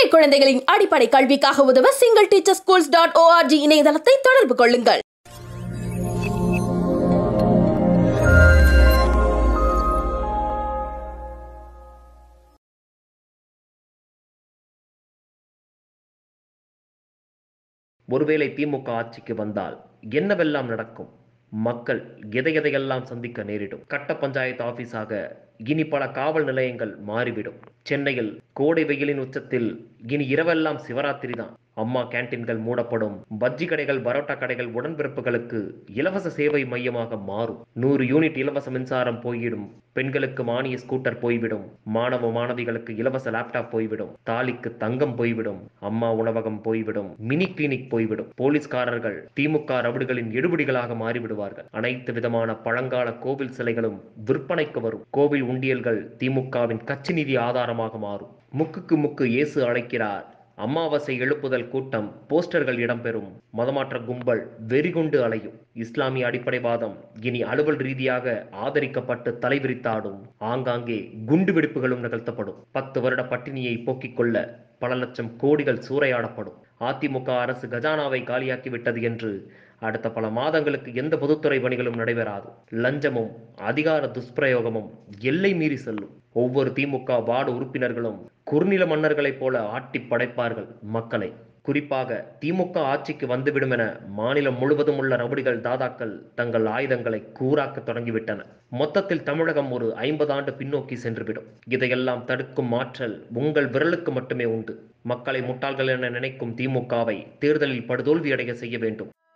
குழந்தைகளின் அடிப்படை கல்விக்காக உதவ singleteacherschools.org இணையதளத்தை தொடர்பு கொள்ளுங்கள். ஒருவேளை திமுக ஆட்சிக்கு வந்தால் என்னவெல்லாம் நடக்கும்? மக்கள் எதையெல்லாம் சந்திக்க நேரிடும்? கட்ட பஞ்சாயத்து ஆபீஸாக இனி பல காவல் நிலையங்கள் மாறிவிடும். சென்னையில் கோடை வெயிலின் உச்சத்தில் இனி இரவெல்லாம் சிவராத்திரி தான். அம்மா கேன்டீன்கள் மூடப்படும். பஜ்ஜி கடைகள், பரோட்டா கடைகள் உடன்பிறப்புகளுக்கு இலவச சேவை மையமாக மாறும். 100 யூனிட் இலவச மின்சாரம் போய்விடும். பெண்களுக்கு மானிய ஸ்கூட்டர் போய்விடும். மாணவ மாணவிகளுக்கு இலவச லேப்டாப் போய்விடும். தாலிக்கு தங்கம் போய்விடும். அம்மா உணவகம் போய்விடும். மினி கிளினிக் போய்விடும். போலீஸ்காரர்கள் திமுக ரவுடிகளின் எடுபிடிகளாக மாறிவிடுவார்கள். அனைத்து விதமான பழங்கால கோவில் சிலைகளும் விற்பனைக்கு வரும். கோவில் உண்டியல்கள் திமுகவின் கட்சி நிதி ஆதாரமாக மாறும். முக்குக்கு முக்கு இயேசு அழைக்கிறார். அமாவாசை எழுப்புதல் கூட்டம், போஸ்டர்கள் இடம்பெறும். மதமாற்ற கும்பல் வெறிகொண்டு அலையும். இஸ்லாமிய அடிப்படைவாதம் இனி அலுவல் ரீதியாக ஆதரிக்கப்பட்டு தலைவிரித்தாடும். ஆங்காங்கே குண்டு வெடிப்புகளும் நிகழ்த்தப்படும். 10 வருட பட்டினியை போக்கிக் கொள்ள பல லட்சம் கோடிகள் சூறையாடப்படும். அதிமுக அரசு கஜானாவை காலியாக்கி விட்டது என்று அடுத்த பல மாதங்களுக்கு எந்த பொதுத்துறை பணிகளும் நடைபெறாது. லஞ்சமும் அதிகார துஷ்பிரயோகமும் எல்லை மீறி செல்லும். ஒவ்வொரு திமுக வார்டு உறுப்பினர்களும் குறுநில மன்னர்களைப் போல ஆட்டி படைப்பார்கள் மக்களை. குறிப்பாக திமுக ஆட்சிக்கு வந்துவிடும் என மாநிலம் முழுவதும் உள்ள ரவுடிகள், தாதாக்கள் தங்கள் ஆயுதங்களை கூராக்க தொடங்கிவிட்டன. மொத்தத்தில் தமிழகம் ஒரு 50 ஆண்டு பின்னோக்கி சென்றுவிடும். இதையெல்லாம் தடுக்கும் ஆற்றல் உங்கள் விரலுக்கு மட்டுமே உண்டு. மக்களை முட்டாள்கள் என நினைக்கும் திமுகவை தேர்தலில் படுதோல்வி அடைய செய்ய வேண்டும்.